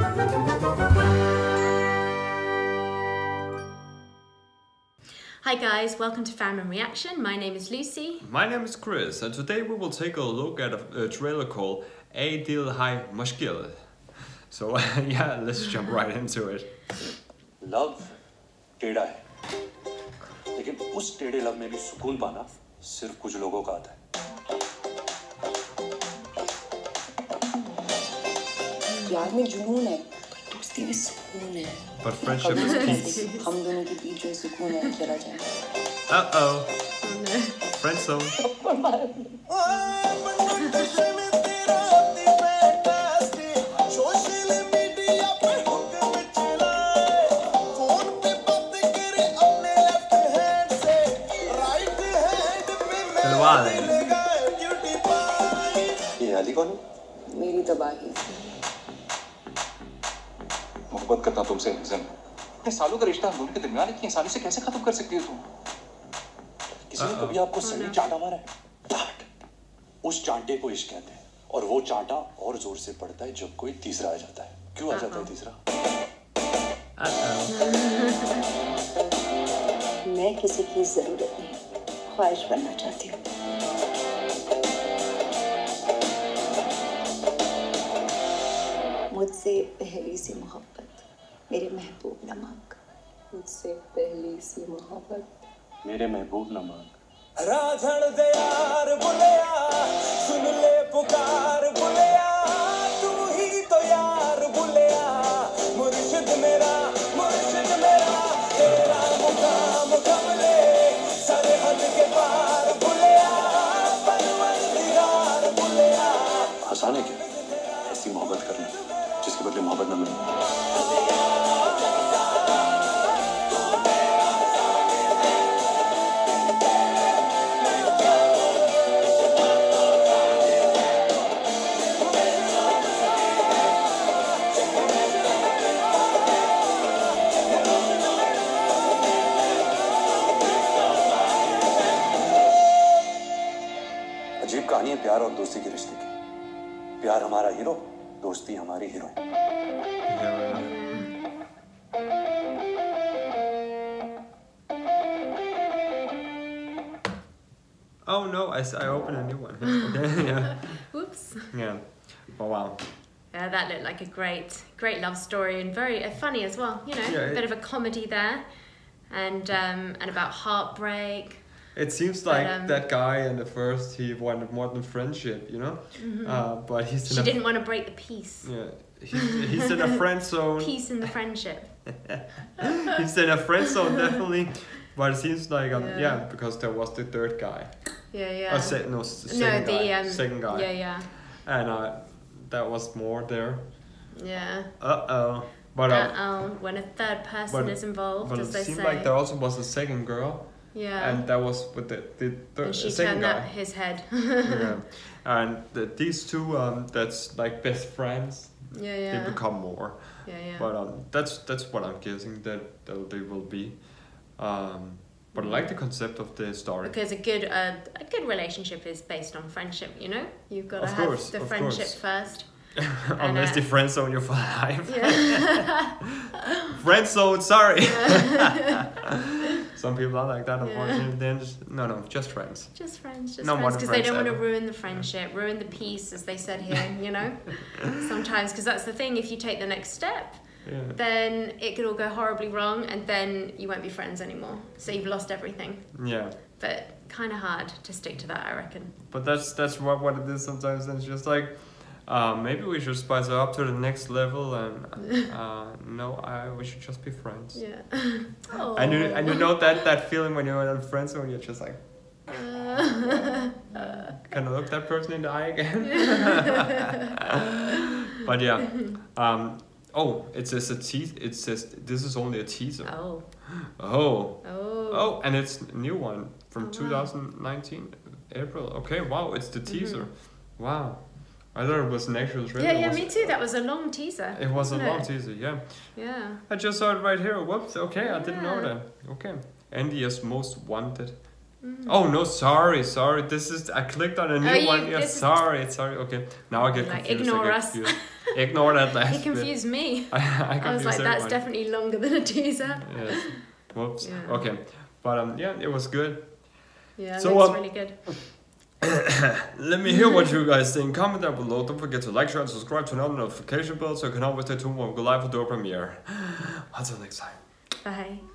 Hi guys, welcome to Fan and Reaction. My name is Lucy. My name is Chris, and today we will take a look at a trailer called DIL Mushkil. So yeah, let's jump right into it. Love टेढ़ा है, लेकिन उस टेढ़े love में भी सुकून पाना सिर्फ कुछ लोगों का आता है। प्यार में जुनून है, दोस्ती में सुकून है। But friendship is peace. हम दोनों के बीच जो सुकून है चला जाए। Uh-oh. Friend zone. ये अली कौन है? मेरी तबाही। मोहब्बत करता तुमसे इंसान। इतने सालों का रिश्ता हम दोनों के दरमियान इतनी आसानी से कैसे खत्म कर सकती हो तुम? किसी ने कभी आपको सही चांटा मारा है? चांट। उस चांटे को इश्क कहते हैं, और वो चांटा और जोर से पड़ता है जब कोई तीसरा आ जाता है। क्यों आ जाता है तीसरा? मैं किसी की जरूरत नहीं, ख्वाहिश बनना चाहती हूँ। मुझसे पहली सी मोहब्बत, मेरे महबूब न मांग। मुझसे पहली सी मोहब्बत, मेरे महबूब न मांग। राधड़ दे यार बुलिया, सुन ले पुकार बुलिया, तू ही तो यार बुलिया, मुर्शिद मेरा तेरा मुकाम कमले, सरहद के पार बुलिया, परवरदिगार बुलिया। आसान है क्या ऐसी मोहब्बत करना जिसके बदले मोहब्बत न मिले? अजीब कहानी है प्यार और दोस्ती के रिश्ते की। प्यार हमारा हीरो, दोस्ती हमारी heroine. Oh no, I opened a new one. Okay, yeah. Oops. Yeah. Oh wow. Yeah, that looked like a great love story and very funny as well. You know, Yeah, a bit of a comedy there, and about heartbreak. It seems like that guy in the first, he wanted more than friendship, you know? But he's in She didn't want to break the peace. Yeah, he's in a friend zone. Peace in the friendship. He's in a friend zone, definitely. But it seems like, yeah, because there was the third guy. Yeah. Second guy. Yeah. And that was more there. Yeah. Uh-oh. But when a third person is involved, but as it they seemed say. like there also was a second girl. Yeah. And that was with the And she second turned guy. up his head. Yeah. And these two, that's like best friends. Yeah. They become more. Yeah. But that's what I'm guessing that they will be. But I like the concept of the story. Because a good relationship is based on friendship. You know, you've got to have the friendship first. Unless the friend zone you for life. Yeah. Friend zone, sorry. Some people are like that, unfortunately. Then no, just friends. Just friends, No more because than they don't want to friends ruin the friendship, ruin the peace, as they said here. You know, sometimes, because that's the thing. If you take the next step, then it could all go horribly wrong, and then you won't be friends anymore. So you've lost everything. Yeah. But kind of hard to stick to that, I reckon. But that's what it is sometimes. And it's just like, maybe we should spice it up to the next level, and we should just be friends. Yeah. Oh. And you know that feeling when you're in friends when you're just like, can I look that person in the eye again? But yeah, it says it says this is only a teaser. Oh, and it's a new one from 2019 April. Okay, wow, it's the teaser. Wow. I thought it was an actual trailer. Yeah, me too. That was a long teaser. It was a long teaser, yeah. Yeah. I just saw it right here. Whoops, okay, I didn't know that. Okay. NDS Most Wanted Oh no, sorry. This is I clicked on a new one. Yeah, sorry. Okay, now I get like, confused. ignore us. Ignore that last He confused me. I I was like, everyone. that's definitely longer than a teaser. Yes. Whoops. Yeah. Okay, but yeah, it was good. Yeah, it So, looks really good. Let me hear what you guys think. Comment down below. Don't forget to like, share, and subscribe, turn on the notification bell so you can always stay tuned when we go live for the premiere. Until next time. Bye.